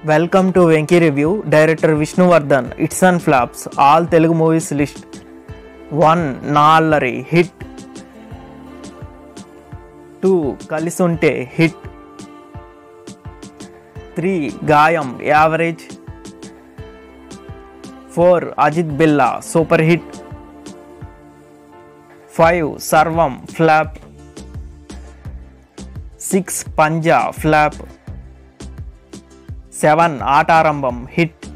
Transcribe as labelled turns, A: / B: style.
A: Welcome to Venky review. Director Vishnuvardhan. It's and flops. All Telugu movies list. 1 నా అల్లరి hit. 2 కలిసుంటే hit. 3 గాయం average. 4 Ajit బిల్లా super hit. 5 Sarvam flop. 6 Panjaa flop. 7 ఆటారంభం hit.